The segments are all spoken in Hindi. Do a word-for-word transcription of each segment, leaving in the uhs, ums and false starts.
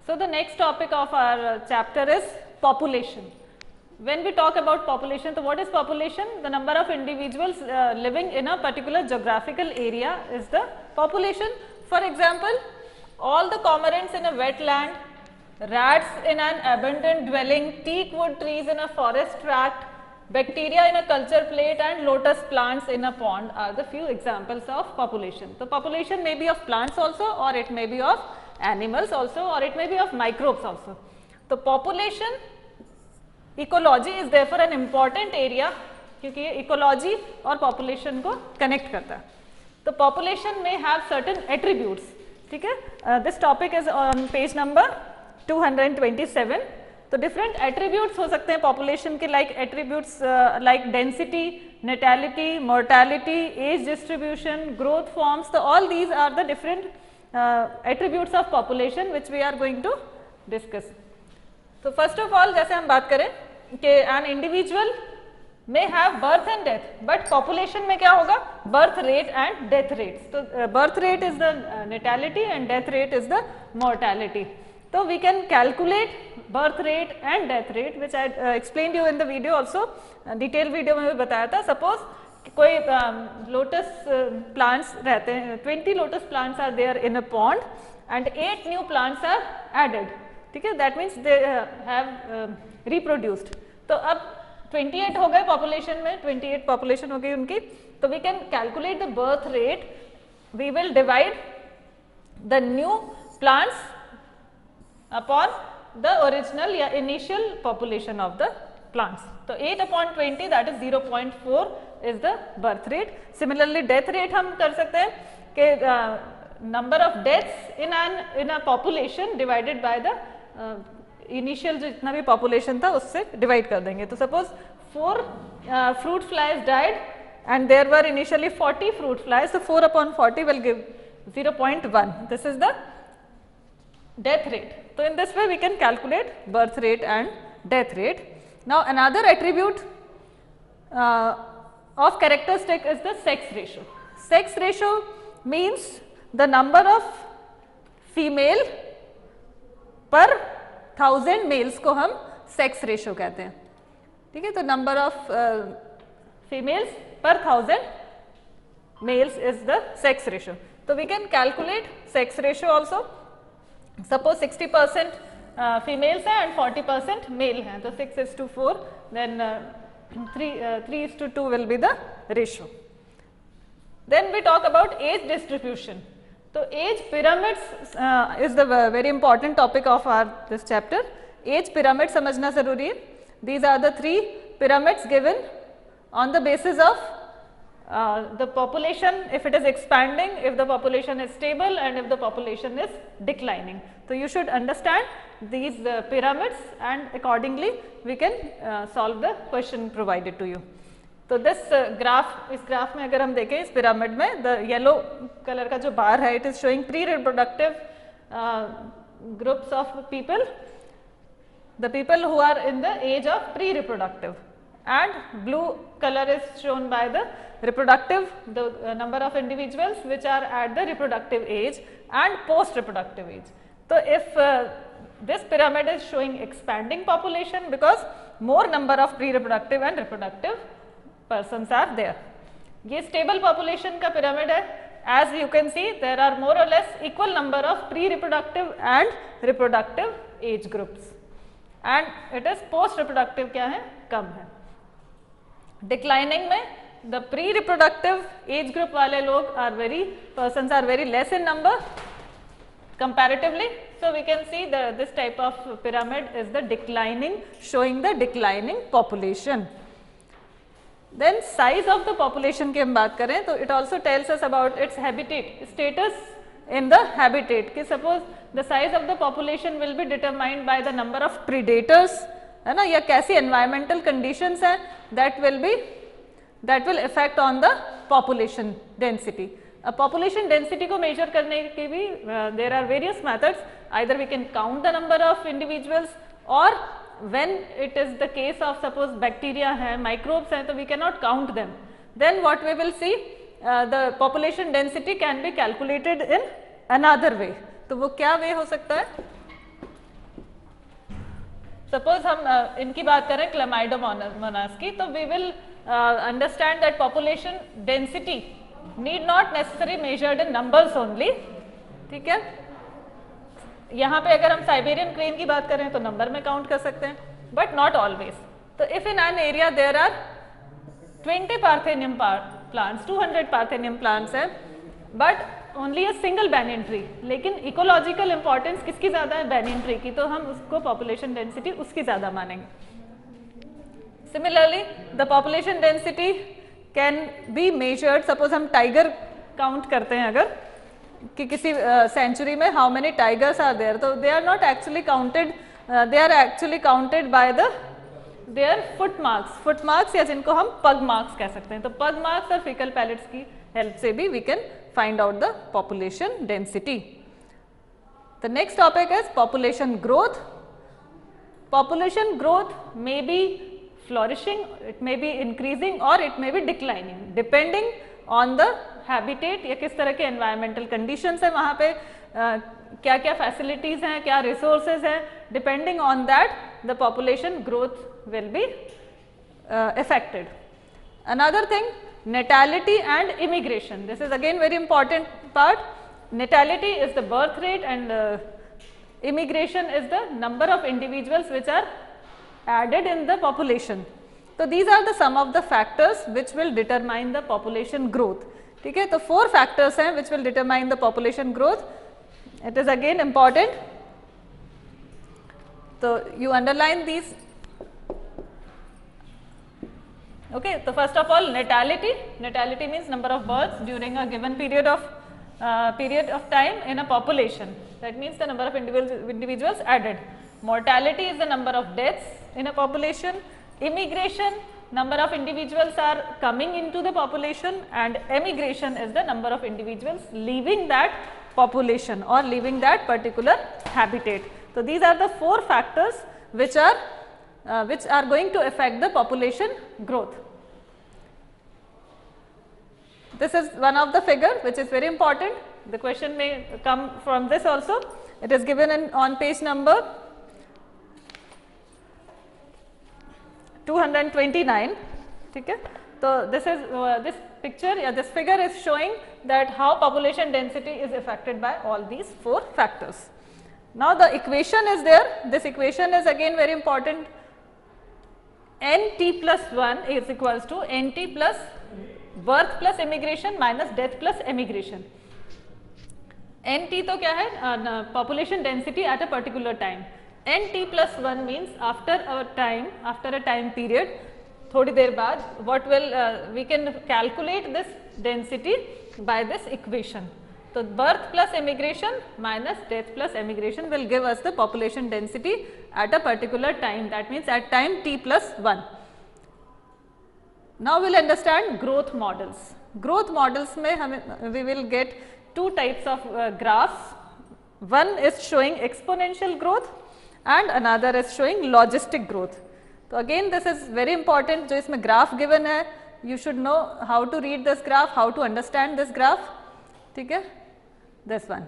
So the next topic of our chapter is population. When we talk about population, so what is population? The number of individuals uh, living in a particular geographical area is the population. For example, all the cormorants in a wetland, rats in an abandoned dwelling, teak wood trees in a forest tract, bacteria in a culture plate and lotus plants in a pond are the few examples of population. So population may be of plants also, or it may be of animals also, or it may be of microbes also. So population ecology is therefore an important area, क्योंकि ये इकोलॉजी और पॉपुलेशन को कनेक्ट करता है. तो पॉपुलेशन में हैव सर्टेन एट्रीब्यूट्स. ठीक है, this topic is on page number two hundred twenty seven. तो डिफरेंट एट्रीब्यूट्स हो सकते हैं पॉपुलेशन के, like attributes like density, natality, mortality, age distribution, growth forms. तो all these are the different attributes of population which we are going to discuss. तो फर्स्ट ऑफ ऑल जैसे हम बात करें कि एन इंडिविजुअल में have birth and death, but population में क्या होगा? Birth rate and death rate. तो birth rate is the natality and death rate is the mortality. तो we can calculate birth rate and death rate which I explain you in the video also. Detail video में भी बताया था. सपोज कोई लोटस प्लांट्स रहते हैं, twenty lotus plants are there in a pond and eight new plants are added. ठीक है, that means they have reproduced. तो अब अट्ठाईस हो गए पॉपुलेशन में, अट्ठाईस पॉपुलेशन हो गई उनकी. तो we can calculate the birth rate. We will divide the new plants upon the original या initial population of the plants. तो eight upon twenty that is zero point four is the birth rate. Similarly death rate हम कर सकते हैं कि number of deaths in an in a population divided by the initial uh, जितना भी पॉपुलेशन था उससे डिवाइड कर देंगे. तो suppose four fruit flies died and there were initially forty fruit flies. तो four upon forty will give zero point one. This is the death rate. तो in this way we can calculate birth rate and death rate. Now another attribute of characteristic is the sex ratio. Sex ratio means the number of female पर थाउजेंड मेल्स को हम सेक्स रेशियो कहते हैं. ठीक है, तो नंबर ऑफ फीमेल्स पर thousand males is the sex ratio. तो we can calculate sex ratio also. Suppose sixty percent females हैं एंड फोर्टी परसेंट मेल हैं. तो six is to four, then three three is to two will be the ratio. Then we talk about age distribution. So age pyramids uh, is the very important topic of our this chapter. Age pyramid समझना जरूरी है. These are the three pyramids given on the basis of uh, the population, if it is expanding, if the population is stable and if the population is declining. So you should understand these uh, pyramids and accordingly we can uh, solve the question provided to you. तो दिस ग्राफ, इस ग्राफ में अगर हम देखें इस पिरामिड में, द येलो कलर का जो बार है it is showing pre reproductive groups of people, the people who are in the age of pre reproductive, and blue colour is shown by the reproductive, the number of individuals which are at the reproductive age and post reproductive age. तो if this pyramid is showing expanding population because more number of pre reproductive and reproductive persons are there. ये stable population का pyramid है. As you can see there are more or less equal number of pre reproductive and reproductive age groups, and it is post reproductive क्या है? कम है. Declining में the pre reproductive age group वाले लोग are very persons are very less in number comparatively. So we can see that this type of pyramid is the declining, showing the declining population. Then size of the population की हम बात करें तो it also tells us about its habitat status in the habitat. कि suppose the size of the population will be determined by the number of predators, है ना, या कैसी environmental conditions हैं, that will be that will affect on the population density. अब population density को measure करने के भी uh, there are various methods. Either we can count the number of individuals, or when it is the case of suppose bacteria hai, microbes hai, so we cannot count them. Then what we will see, uh, the population density can be calculated in another way. तो वो क्या way हो सकता है? सपोज हम uh, इनकी बात करें क्लेमाइडोमोनास की, तो we will understand that population density need not necessary measured in numbers only, ठीक है। यहाँ पे अगर हम साइबेरियन क्रेन की बात करें तो नंबर में काउंट कर सकते हैं, बट नॉट ऑलवेज। तो if in an area there are twenty parthenium plants, two hundred parthenium plants हैं, but only a single banyan tree, लेकिन इकोलॉजिकल इंपॉर्टेंस किसकी ज्यादा है, बैनियन ट्री की, तो हम उसको पॉपुलेशन डेंसिटी उसकी ज्यादा मानेंगे। Similarly the population density can be measured, suppose हम टाइगर काउंट करते हैं अगर कि किसी सेंचुरी uh, में how many tigers are there, तो they are not actually counted, they are actually counted by the their foot marks, foot marks या जिनको हम पग मार्क्स कह सकते हैं। तो पग मार्क्स और फीकल पैलेट्स की हेल्प से भी we can find out the population density. The next topic is population growth. Population growth may be flourishing, it may be increasing or it may be declining depending on the habitat या किस तरह के environmental conditions है वहाँ पे, uh, क्या क्या facilities हैं, क्या resources हैं, depending on that the population growth will be uh, affected. Another thing, natality and immigration. This is again very important part. Natality is the birth rate and uh, immigration is the number of individuals which are added in the population. So these are the some of the factors which will determine the population growth. ठीक है, तो four factors हैं which will determine the population growth. It is again important. So you underline these. Okay, so first of all, natality. Natality means number of births during a given period of uh, period of time in a population. That means the number of individuals, individuals added. Mortality is the number of deaths in a population. Immigration, number of individuals are coming into the population, and emigration is the number of individuals leaving that population or leaving that particular habitat. So these are the four factors which are Uh, which are going to affect the population growth. This is one of the figure which is very important. The question may come from this also. It is given in on page number two hundred twenty-nine. ठीक है, तो this is uh, this picture या this figure is showing that how population density is affected by all these four factors. Now the equation is there. This equation is again very important. N T plus one is equals to N T plus birth plus immigration minus death plus emigration. N T तो क्या है, population density at a particular time. N T plus one means after a time, after a time period, थोड़ी देर बाद, what will uh, we can calculate this density by this equation. So birth plus immigration minus death plus emigration will give us the population density at a particular time. That means at time t plus one. Now we'll understand growth models. Growth models में हमें we will get two types of uh, graphs. One is showing exponential growth and another is showing logistic growth. So again this is very important. जो इसमें graph given है, you should know how to read this graph, how to understand this graph. ठीक है, this one.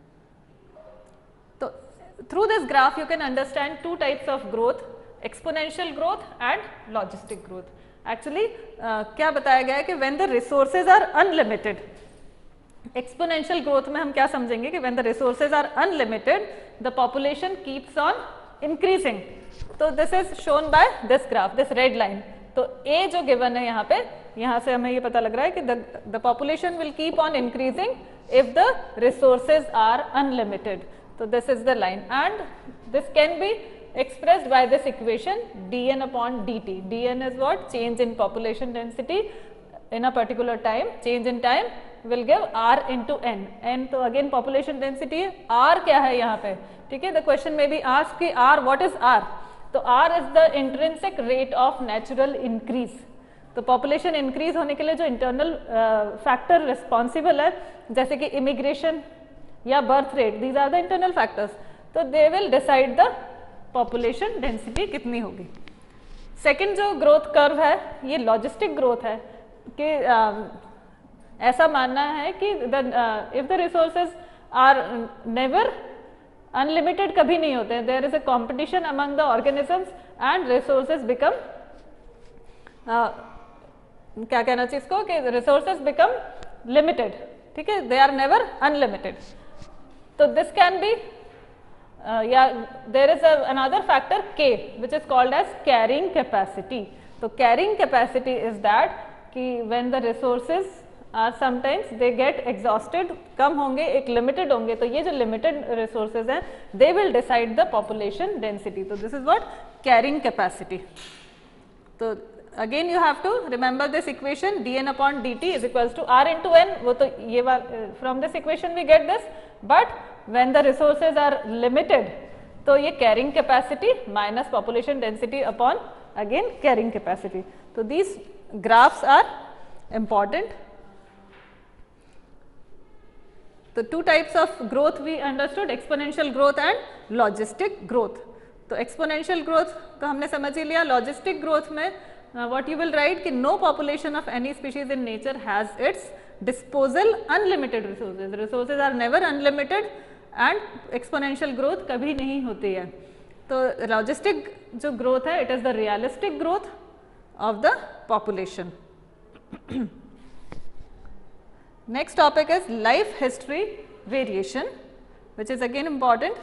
So through this graph you can understand two types of growth, exponential growth and logistic growth. Actually uh, क्या बताया गया है कि when the resources are unlimited, exponential growth में हम क्या समझेंगे कि when the resources are unlimited, the population keeps on increasing. तो this is shown by this graph, this red line. तो A जो given है यहाँ पे, यहाँ से हमें ये पता लग रहा है कि the, the population will keep on increasing if the resources are unlimited. So this is the line, and this can be expressed by this equation dn upon dt. Dn is what? Change in population density in a particular time. Change in time will give r into n. n तो again population density है. r क्या है यहाँ पे? ठीक है, the question may be asked कि r, what is r? तो r is the intrinsic rate of natural increase. तो population increase होने के लिए जो internal uh, factor responsible है, जैसे कि immigration या birth rate, these are the internal factors. तो they will decide the population density कितनी होगी. Second जो growth curve है, ये logistic growth है कि uh, ऐसा मानना है कि the, uh, if the resources are never unlimited कभी नहीं होते हैं. There is a competition among the organisms and resources become, क्या कहना चाहिए इसको, कि रिसोर्सेज बिकम लिमिटेड. ठीक है, दे आर नेवर अनलिमिटेड. तो दिस कैन बी, या देयर इज अनदर फैक्टर के which is called as carrying capacity. तो कैरिंग कैपेसिटी इज दैट कि when the resources are sometimes they get exhausted, कम होंगे, एक लिमिटेड होंगे, तो ये जो लिमिटेड रिसोर्सेज हैं they will decide the population density. तो this is what carrying capacity. तो again you have to remember this equation, d n upon d t is equals to r into n. वो तो ये from this equation we get this, but when the resources are limited तो ये carrying capacity minus population density upon again carrying capacity. तो दीज ग्राफ्स आर important. तो two types of growth we understood, exponential growth and logistic growth. तो एक्सपोनेंशियल ग्रोथ तो हमने समझ ही लिया. लॉजिस्टिक ग्रोथ में व्हाट यू विल राइट कि no population of any species in nature has its disposal unlimited resources. Resources are never unlimited and exponential growth कभी नहीं होती है. तो लॉजिस्टिक जो ग्रोथ है it is the realistic growth of the population. Next topic is life history variation, which is again important.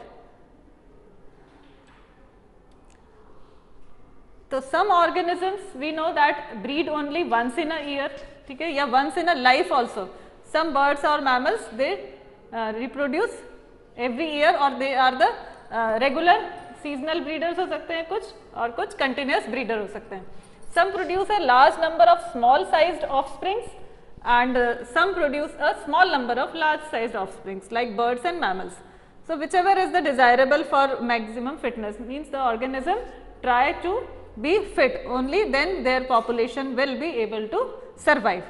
So some organisms we know that breed only once in a year, ठीक है, या once in a life also. Some birds or mammals they uh, reproduce every year or they are the uh, regular seasonal breeders हो सकते हैं कुछ, और कुछ continuous breeder हो सकते हैं. Some produce a large number of small sized offsprings and uh, some produce a small number of large sized offsprings like birds and mammals. So whichever is the desirable for maximum fitness, means the organism try to be fit, only then their population will be able to survive.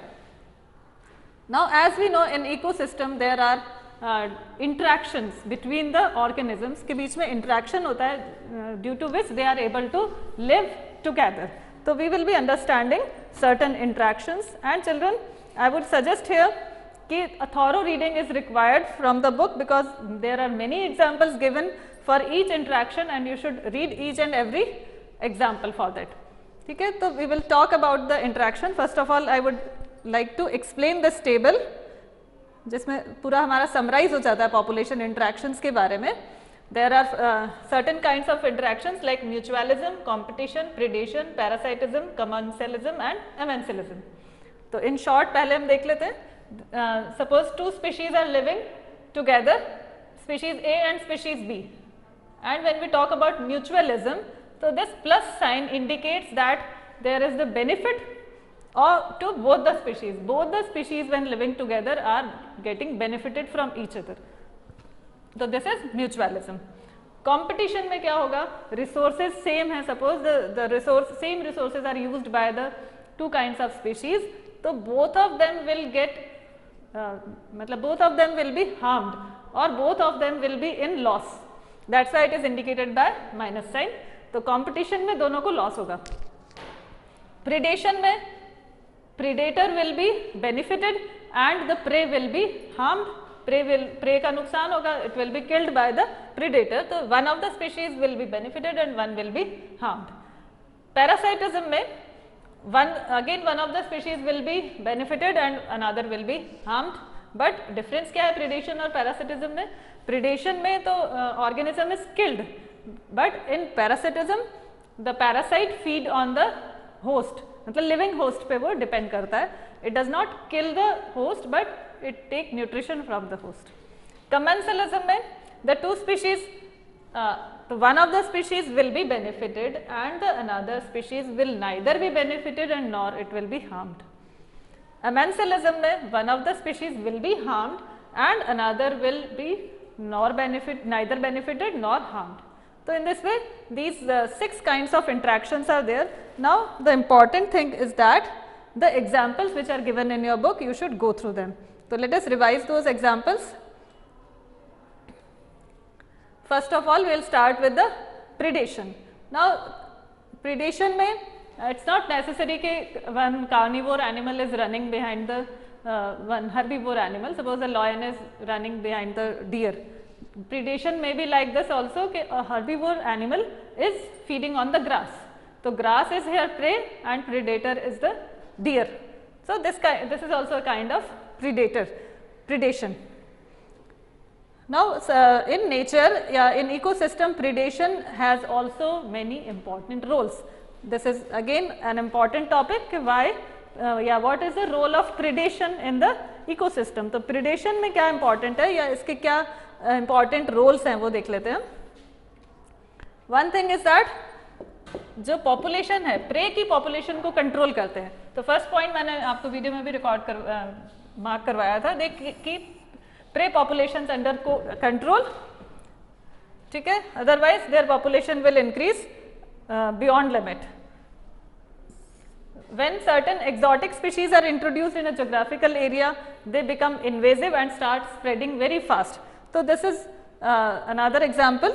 Now as we know in ecosystem there are uh, interactions between the organisms, के बीच में interaction होता है uh, due to which they are able to live together. So we will be understanding certain interactions, and children I would suggest here कि a thorough reading is required from the book because there are many examples given for each interaction and you should read each and every example for that. ठीक है, तो we will talk about the interaction. First of all I would like to explain this table जिसमें पूरा हमारा summarize हो जाता है population interactions के बारे में. There are uh, certain kinds of interactions like mutualism, competition, predation, parasitism, commensalism and amensalism. तो in short पहले हम देख लेते हैं. uh, suppose two species are living together, species A and species B, and when we talk about mutualism, so this plus sign indicates that there is the benefit or to both the species. Both the species when living together are getting benefited from each other. तो दिस इज म्यूचुअलिज्म. कंपटीशन में क्या होगा, रिसोर्सेज सेम है, suppose the resource same resources are used by the two kinds of species, तो both of them will get मतलब both of them will be harmed और both of them will be in loss. That's why it is indicated by minus sign. तो कंपटीशन में दोनों को लॉस होगा. प्रीडेशन में predator will be benefited and the prey will be harmed. Prey will prey का नुकसान होगा, it will be killed by the predator. तो one of the species will be benefited and one will be harmed. Parasitism में one again one of the species will be benefited and another will be harmed. But difference क्या है प्रीडेशन और पैरासिटिज्म में? प्रीडेशन में तो organism is killed, but in parasitism the parasite feed on the host, मतलब लिविंग होस्ट पे वो डिपेंड करता है. It does not kill the host but it take nutrition from the host. Commensalism में the two species, uh, so one of the species will be benefited and the another species will neither be benefited and nor it will be harmed. Amensalism में one of the species will be harmed and another will be nor benefit neither benefited nor harmed. So in this way these uh, six kinds of interactions are there. Now the important thing is that the examples which are given in your book you should go through them. So let us revise those examples. First of all we will start with the predation. Now predation में it's not necessary कि one carnivore animal is running behind the uh, one herbivore animal. Suppose a lion is running behind the deer. predation may be like this also कि a herbivore animal is feeding on the grass. So grass is here prey and predator is the deer. So this kind, this is also a kind of predator, predation. Now uh, in nature, yeah, in ecosystem, predation has also many important roles. This is again an important topic. Why? Uh, yeah, what is the role of predation in the ecosystem? तो predation में क्या important है या इसके क्या uh, important roles हैं वो देख लेते हैं. One thing is that जो population है, prey की population को control करते हैं. तो first point मैंने आपको वीडियो में भी रिकॉर्ड कर मार्क uh, करवाया था, देख कि prey populations under control, ठीक है, otherwise their population will increase uh, beyond limit. When certain exotic species are introduced in a geographical area, they become invasive and start spreading very fast. So this is uh, another example.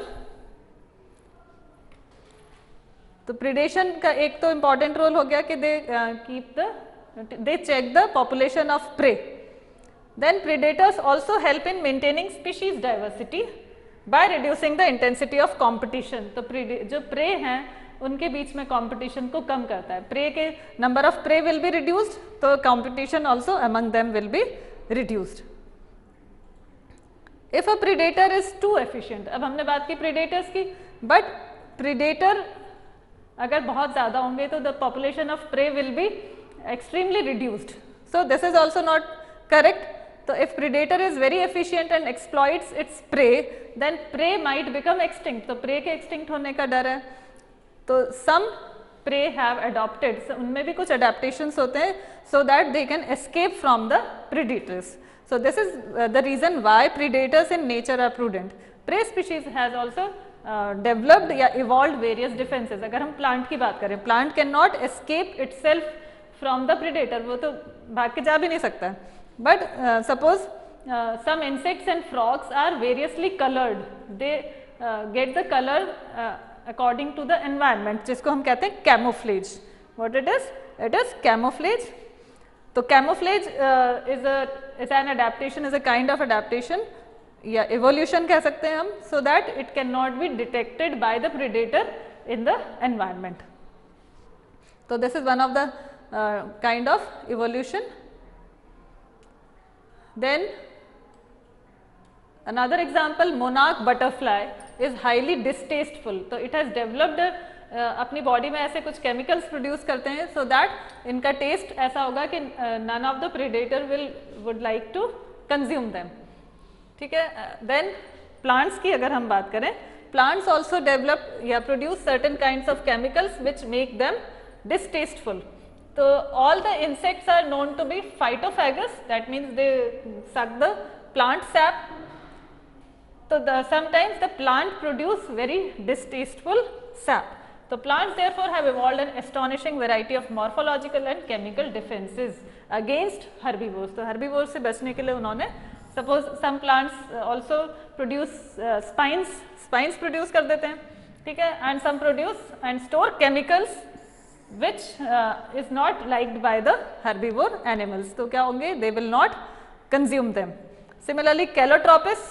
तो predation का एक तो important role हो गया कि they uh, keep the, they check the population of prey. Then predators also help in maintaining species diversity by reducing the intensity of competition. तो जो prey हैं उनके बीच में कंपटीशन को कम करता है. प्रे के number of prey will be reduced, तो competition also among them will be reduced. If a predator is too efficient, अब हमने बात की प्रीडेटर्स की, बट प्रीडेटर अगर बहुत ज़्यादा होंगे तो the population of prey will be extremely reduced. So this is also not correct. तो if predator is very efficient and exploits its prey, then prey might become extinct. तो प्रे के एक्सटिंक्ट होने का डर है. तो सम प्रे हैव अडॉप्टेड, उनमें भी कुछ अडेप्टेशंस होते हैं so that they can escape from the predators. So this is the reason why predators in nature are prudent. Prey species has also developed या इवॉल्व्ड वेरियस डिफेंसेस. अगर हम प्लांट की बात करें, plant can not escape itself from the predator, वो तो भाग के जा भी नहीं सकता. But suppose some insects and frogs are variously coloured, they get the colour according to the environment, जिसको हम कहते हैं camouflage. What it is? It is camouflage. तो camouflage uh, is a is an adaptation, is a kind of adaptation या evolution कह सकते हैं हम, so that it cannot be detected by the predator in the environment. So this is one of the uh, kind of evolution. Then another example, monarch butterfly is highly distasteful. तो it has developed uh, अपनी बॉडी में ऐसे कुछ केमिकल्स प्रोड्यूस करते हैं सो so दैट इनका टेस्ट ऐसा होगा कि none of the predator will would like to consume them. ठीक है. देन प्लांट्स की अगर हम बात करें, प्लांट्स ऑल्सो डेवलप या produce certain kinds of chemicals which make them distasteful. तो all the insects are known to be phytophagous, that means they suck the plant sap. So the, sometimes the plant produce very distasteful sap. So plants therefore have evolved an astonishing variety of morphological and chemical defenses against herbivores. तो herbivores से बचने के लिए उन्होंने suppose some plants also produce uh, spines, spines produce कर देते हैं, ठीक है, and some produce and store chemicals which uh, is not liked by the herbivore animals. तो क्या होंगे? They will not consume them. Similarly, Calotropis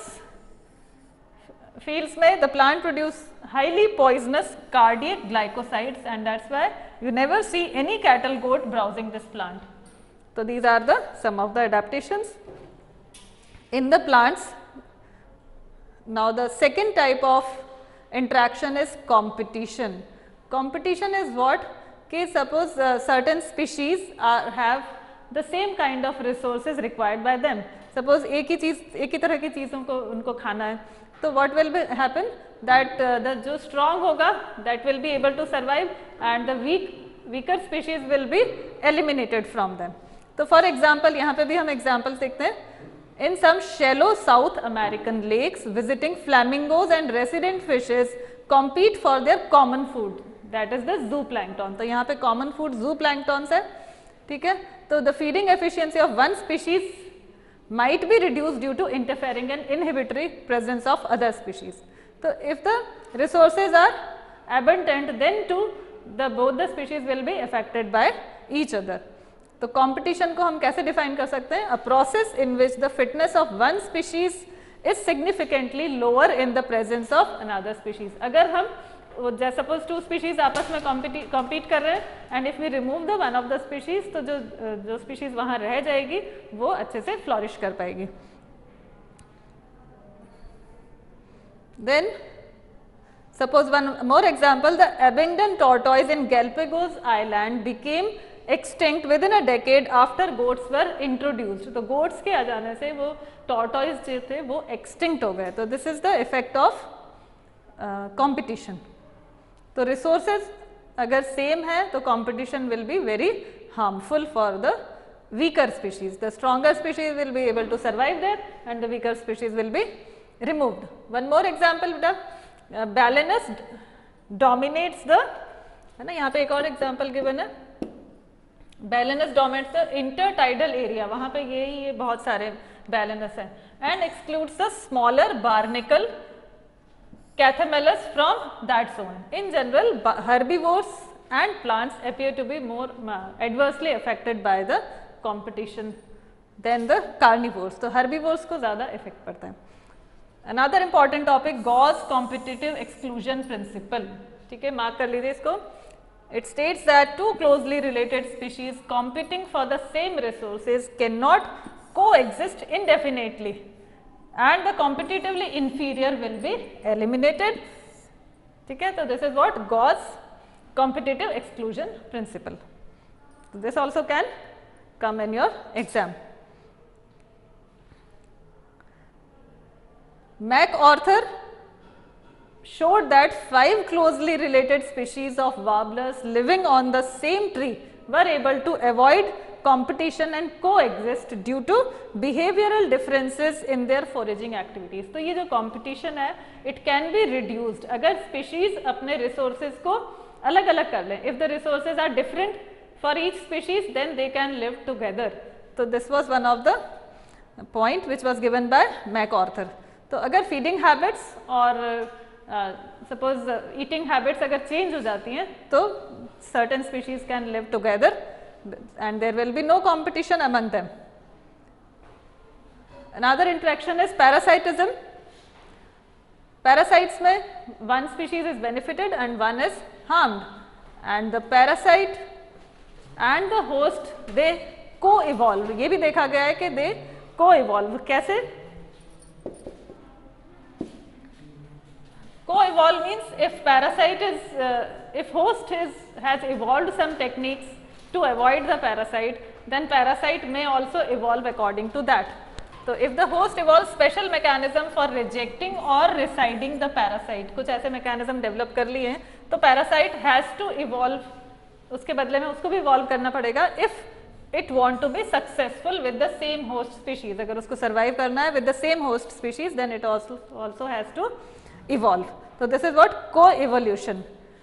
fields में the plant produce highly poisonous cardiac glycosides and that's why you never see any cattle goat browsing this plant. So these are the some of the adaptations in the plants. Now the second type of interaction is competition. Competition is what? कि suppose uh, certain species are have the same kind of resources required by them. Suppose एक ही चीज एक ही तरह की चीजों को उनको खाना है, तो what will be happen that uh, the जो strong होगा that will be able to survive and the weak weaker species will be eliminated from them. तो for example यहाँ पे भी हम examples देखते हैं. In some shallow South American lakes, visiting flamingos and resident fishes compete for their common food, that is the zooplankton. तो यहाँ पे common food zooplanktons है, ठीक है. तो the feeding efficiency of one species might be reduced due to interfering and inhibitory presence of other species. So if the resources are abundant, then too the both the species will be affected by each other. तो competition को हम कैसे define कर सकते हैं? A process in which the fitness of one species is significantly lower in the presence of another species. अगर हम जैसे सपोज टू स्पीशीज आपस में कॉम्पीट कर रहे हैं and if we remove the one of the species, तो जो जो स्पीशीज वहां रह जाएगी वो अच्छे से फ्लॉरिश कर पाएगी. देन suppose one more example, the Abingdon tortoise in Galapagos Island became extinct within a decade after goats were introduced. तो goats के आ जाने से वो tortoise जो थे वो extinct हो गए. तो this is the effect of uh, competition. तो resources अगर same है तो competition will be very harmful for the weaker species. The stronger species will be able to survive there and the weaker species will be removed. One more example, the Uh, Balanus dominates the, है ना, यहाँ पे एक और एग्जाम्पल गिवन है. Balanus dominates the intertidal area, वहाँ पे ये ये बहुत सारे Balanus हैं, and excludes the smaller barnacle Cathamelus from that zone. In general, herbivores and plants appear to be more uh, adversely affected by the competition than the carnivores. तो herbivores को ज़्यादा effect पड़ता है. Another important topic, Gauss competitive exclusion principle. ठीक है, मार्क कर लीजिए इसको. It states that two closely related species competing for the same resources cannot coexist indefinitely, and the competitively inferior will be eliminated. ठीक है, तो this is what Gauss competitive exclusion principle. So this also can come in your exam. MacArthur showed that five closely related species of warblers living on the same tree were able to avoid competition and coexist due to behavioral differences in their foraging activities. तो ये जो competition है, it can be reduced अगर species अपने resources को अलग अलग कर लें. If the resources are different for each species, then they can live together. So this was one of the point which was given by MacArthur. तो अगर फीडिंग हैबिट्स और सपोज ईटिंग हैबिट्स अगर चेंज हो जाती हैं तो certain species can live together and there will be no competition among them. Another interaction is parasitism. Parasites में one species is benefited and one is harmed, and the parasite and the host they coevolve. ये भी देखा गया है कि दे को इवॉल्व. कैसे? Co-evolve means if parasite is, uh, if host is has evolved some techniques to avoid the parasite, then parasite may also evolve according to that. So if the host evolves special mechanism for rejecting or residing the parasite, कुछ ऐसे mechanism develop कर लिए हैं, तो parasite has to evolve, उसके बदले में उसको भी evolve करना पड़ेगा if it want to be successful with the same host species. अगर उसको survive करना है with the same host species, then it also also has to evolve. So this is what co-evolution.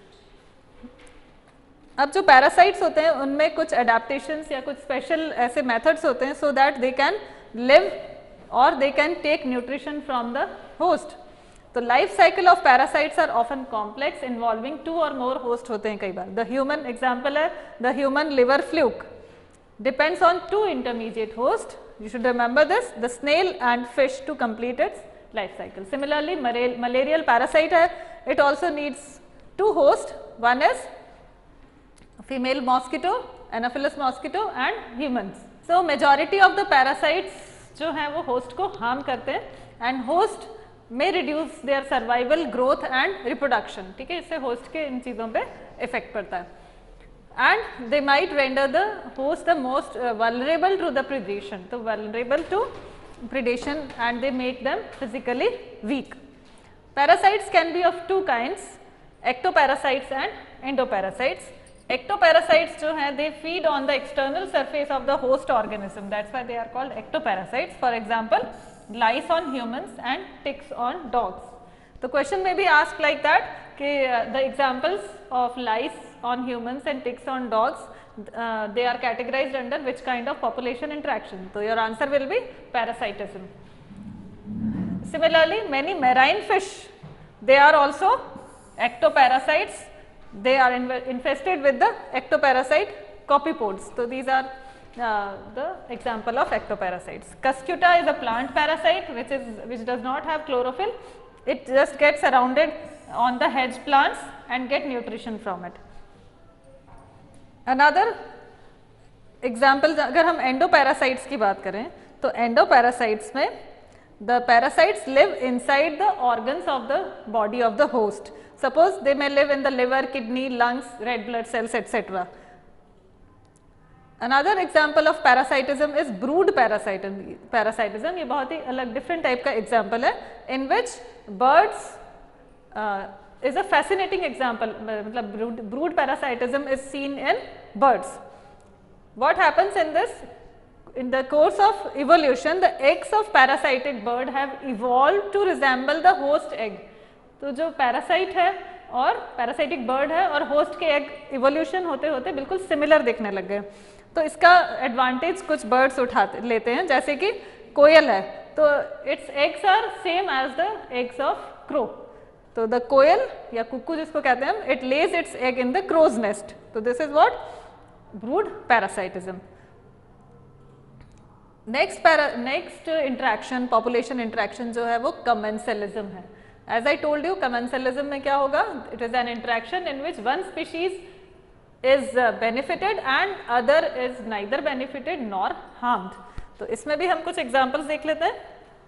अब जो parasites होते हैं उनमें कुछ adaptations या कुछ special ऐसे methods होते हैं so that they can live or they can take nutrition from the host. तो life cycle of parasites are often complex involving two or more host होते हैं कई बार. The human example है the human liver fluke depends on two intermediate hosts. You should remember this, the snail and fish to complete its life cycle. Similarly, malarial parasite hai, it also needs two hosts. One is female mosquito, Anopheles mosquito and humans. So majority of the parasites जो हैं वो host को harm करते हैं and host may reduce their survival, growth and reproduction. ठीक है, इससे host के इन चीज़ों पे effect पड़ता है. And they might render the host the most uh, vulnerable to the predation. तो vulnerable to predation and they make them physically weak. Parasites can be of two kinds, ectoparasites and endoparasites. Ectoparasites जो हैं they feed on the external surface of the host organism. That's why they are called ectoparasites. For example, lice on humans and ticks on dogs. The question may be asked like that कि uh, the examples of lice on humans and ticks on dogs, uh, they are categorized under which kind of population interaction. So your answer will be parasitism. Similarly, many marine fish, they are also ectoparasites. They are in infested with the ectoparasite copypodes. So these are uh, the example of ectoparasites. Cuscuta is a plant parasite which is which does not have chlorophyll. It just gets surrounded on the hedge plants and get nutrition from it. Another example, अगर हम endoparasites की बात करें तो endoparasites में the parasites live inside the organs of the body of the host. Suppose they may live in the liver, kidney, lungs, red blood cells, et cetera. Another example of parasitism is brood parasitism. Parasitism ये बहुत ही अलग different type का example है, in which birds uh, is a fascinating example. मतलब brood, brood parasitism is seen in birds. What happens in this? In the course of evolution, the eggs of parasitic bird have evolved to resemble the host egg. तो जो parasite है और parasitic bird है और host के egg evolution होते होते बिल्कुल similar दिखने लग गए. तो इसका advantage कुछ birds उठाते लेते हैं, जैसे कि कोयल है तो its eggs are same as the eggs of crow. तो the कोयल या कुक्कू जिसको कहते हैं, it lays its egg in the crow's nest. तो this is what brood parasitism. Next para, next interaction, population interaction जो है वो commensalism है. As I told you, commensalism में क्या होगा? It is an interaction in which one species is uh, benefited and other is neither benefited nor harmed. तो इसमें भी हम कुछ examples देख लेते हैं.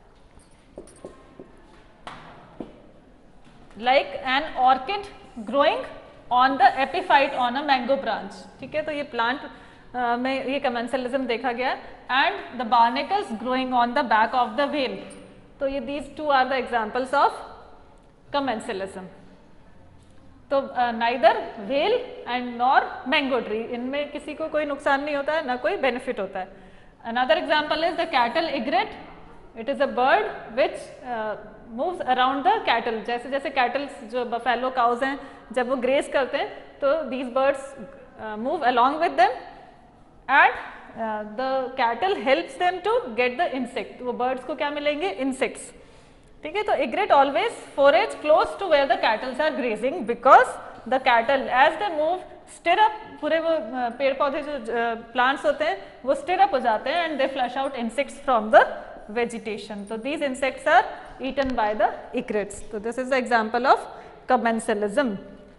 Like an orchid growing on the epiphyte on a mango branch. ठीक है, तो ये plant Uh, में ये commensalism देखा गया and the barnacles growing on the back of the whale. तो ये these two are the examples of commensalism. तो uh, neither whale and nor mango tree, इनमें किसी को कोई नुकसान नहीं होता है, ना कोई benefit होता है. Another example is the cattle egret. It is a bird which uh, moves around the cattle. जैसे जैसे cattle जो buffalo cows हैं जब वो graze करते हैं तो these birds uh, move along with them. And uh, the cattle helps them to get the insect. वो birds को क्या मिलेंगे? Insects. ठीक है, तो egret always forage close to where the cattle are grazing because the cattle as they move stir up, पूरे वो पेड़ पौधे जो plants होते हैं वो stir up हो जाते हैं and they flush out insects from the vegetation. So these insects are eaten by the egrets. So this is the example of commensalism.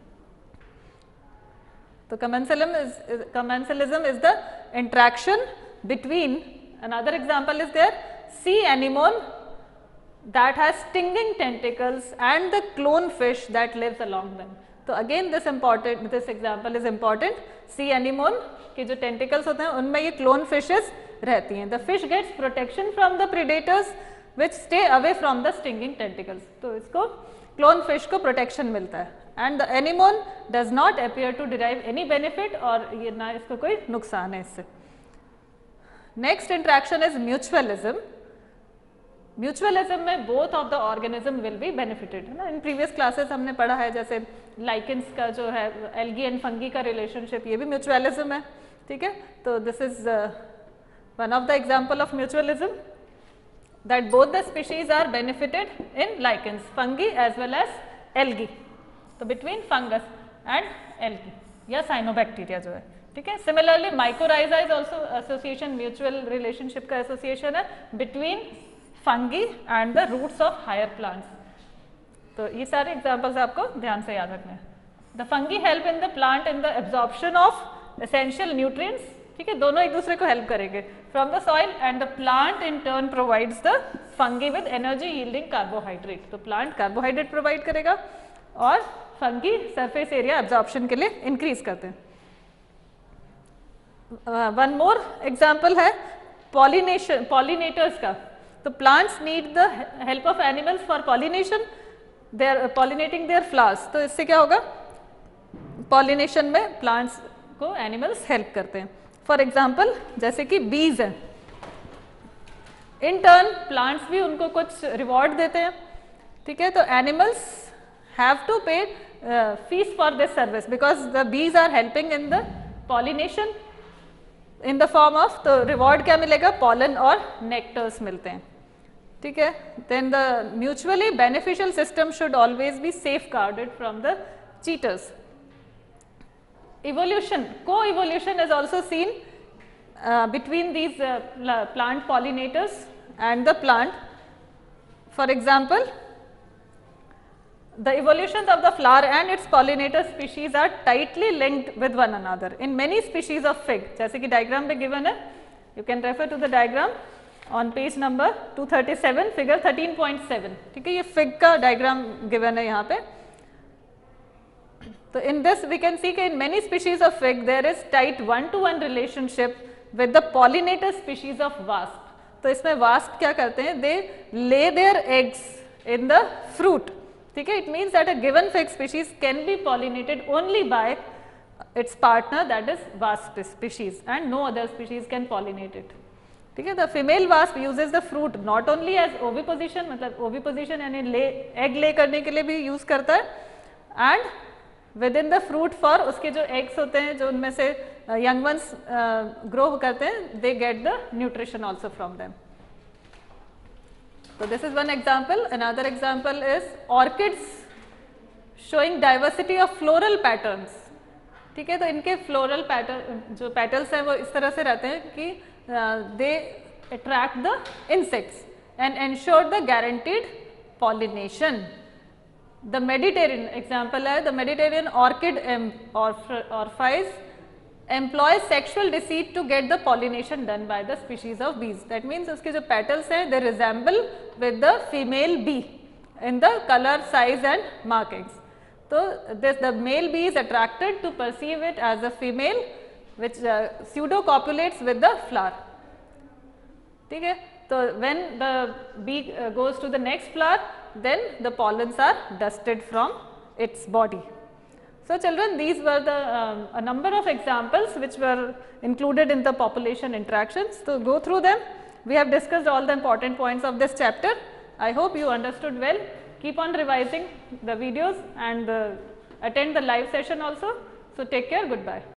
So commensalism is, is commensalism is the interaction between, another example is there, sea anemone that has stinging tentacles and the clone fish that lives along them. So again this important, this example is important. Sea anemone के जो tentacles होते हैं उनमें ये clone fishes रहती हैं. The fish gets protection from the predators which stay away from the stinging tentacles. तो इसको clone fish को protection मिलता है. And the anemone does not appear to derive any benefit और ये ना इसको कोई नुकसान है इससे. Next interaction is mutualism. Mutualism में both of the organism will be benefited, है ना. In previous classes हमने पढ़ा है जैसे lichens का जो है algae and fungi का relationship, ये भी mutualism है, ठीक है. तो this is uh, one of the example of mutualism, that both the species are benefited in lichens, fungi as well as algae. तो between fungus and algae या cyanobacteria जो है, ठीक है. Similarly, mycorrhiza is also association, mutual relationship का association है between fungi and the roots of higher plants. तो ये सारे examples आपको ध्यान से याद रखने हैं. The fungi help in the plant in the absorption of essential nutrients, ठीक है, दोनों एक दूसरे को help करेंगे from the soil and the plant in turn provides the fungi with energy yielding carbohydrate. तो plant carbohydrate provide करेगा और फंगी सरफेस एरिया एब्जॉर्प्शन के लिए इंक्रीज करते हैं. वन मोर एग्जांपल है पॉलिनेशन, पॉलिनेटर्स का. तो plants need the help of animals for pollination, they are pollinating their flowers. तो इससे क्या होगा? पॉलिनेशन में प्लांट्स को एनिमल्स हेल्प करते हैं. फॉर एग्जांपल जैसे कि बीज हैं, इन टर्न प्लांट्स भी उनको कुछ रिवॉर्ड देते हैं, ठीक है. तो animals have to pay uh, fees for this service because the bees are helping in the pollination in the form of, तो reward क्या मिलेगा? pollen और nectars मिलते हैं, ठीक है. Then the mutually beneficial system should always be safeguarded from the cheaters. Evolution, co-evolution is also seen uh, between these uh, plant pollinators and the plant. For example, the evolutions of the flower and its pollinator species are tightly linked with one another in many species of fig. जैसे कि diagram पे given है, you can refer to the diagram on page number two thirty-seven, figure thirteen point seven. ठीक है, ये fig का diagram given है यहाँ पे. So in this we can see that in many species of fig there is tight one to one relationship with the pollinator species of wasp. तो इसमें wasp क्या करते हैं? They lay their eggs in the fruit. ठीक है, it means that a given fig species can be pollinated only by its partner, that is wasp species, and no other species can pollinate it. ठीक है, the female wasp uses the fruit not only as oviposition, मतलब oviposition यानी lay egg lay करने के लिए भी use करता है, and within the fruit for उसके जो eggs होते हैं, जो उनमें से young ones uh, grow करते हैं, they get the nutrition also from them. So this is one example. Another example is orchids showing diversity of floral patterns. ठीक है, तो इनके floral pattern जो petals हैं वो इस तरह से रहते हैं कि uh, they attract the insects and ensure the guaranteed pollination. The Mediterranean example है, the Mediterranean orchid orphies employs sexual deceit to get the pollination done by the species of bees. That means उसके जो petals हैं they resemble with the female bee in the color, size and markings. So this the male bee is attracted to perceive it as a female which uh, pseudo copulates with the flower. ठीक है, so when the bee uh, goes to the next flower, then the pollens are dusted from its body. So children, these were the um, a number of examples which were included in the population interactions. So go through them. We have discussed all the important points of this chapter. I hope you understood well. Keep on revising the videos and uh, attend the live session also. So take care. Goodbye.